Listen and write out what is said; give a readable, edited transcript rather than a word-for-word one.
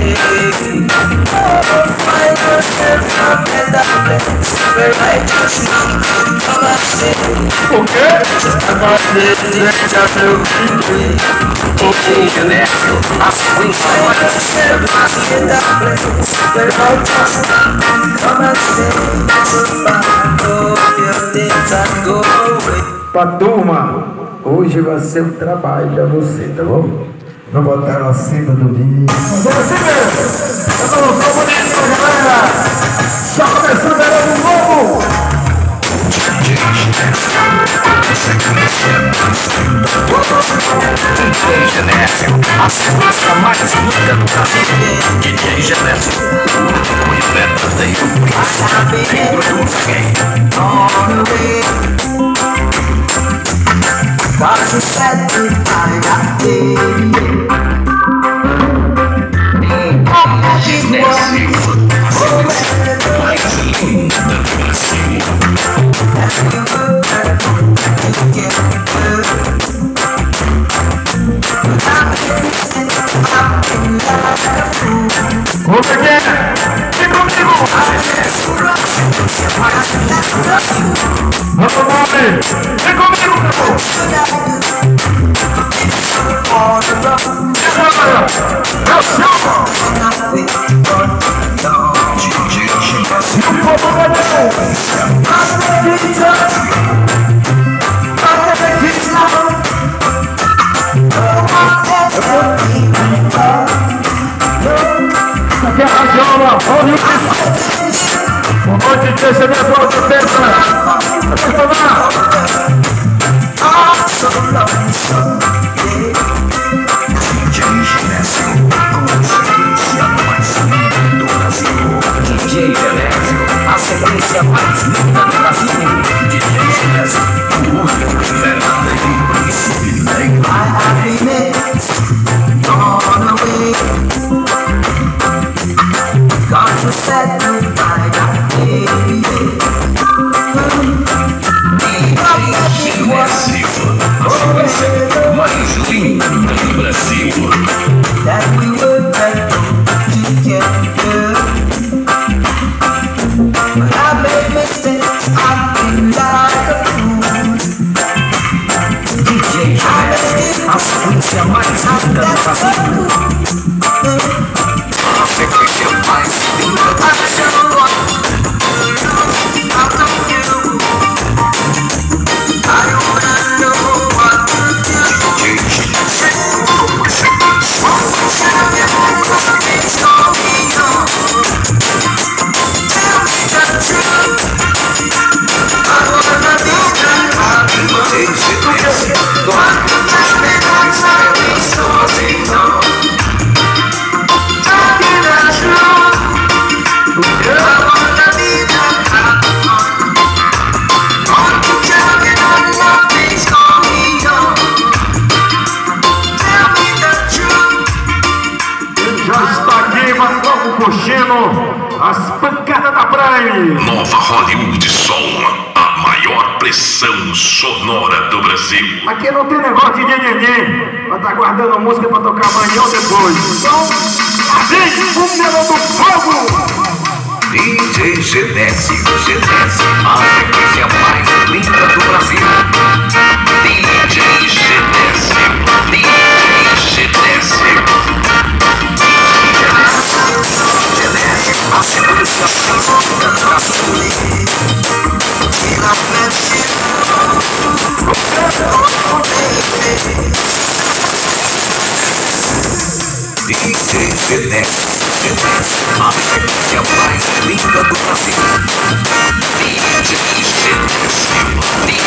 Find yourself from the place where righteousness come and stay. Okay. About this danger to be find yourself in the place where righteousness come and stay. Back up your things and go away. Pra turma, hoje vai ser um trabalho pra você, tá bom? Não botaram assim pra dormir. Vamos assim mesmo! Eu tô bonito, galera! Só começando a era do novo! DJ Genésio, a sequência mais linda do Brasil. DJ Genésio, o verdadeiro príncipe do reggae. Got you set to find that day. Genésio, a sequência mais linda do Brasil. Vamos aqui! Vem comigo! Vamos, Bob! Vem comigo, meu povo! Eu chamo! E o povo vai aqui é a radiola, olha isso! Boa noite, deixa minha volta, pensa! Vai DJ Genésio, com sequência mais linda do Brasil. DJ Genésio, a sequência mais linda do Brasil. DJ Genésio, o único verdadeiro príncipe negro. Got you set to find that day. DJ Genésio, a sequência mais linda do Brasil. That we were meant together. But I made mistakes, I've been like a fool. DJ Genésio, a sequência mais linda do Brasil. A sequência mais linda do Brasil. As pancadas da Prime. Nova Hollywood Som, a maior pressão sonora do Brasil. Aqui não tem negócio de nhenhenhen. Vai estar guardando música pra tocar amanhã ou depois. Então, assim, o Melão do Fogo. DJ Genésio, a sequência mais linda do Brasil. DJ Genésio, DJ Genésio. A sequência mais linda do Brasil. DJ Genésio, a sequência mais linda do Brasil. DJ Genésio,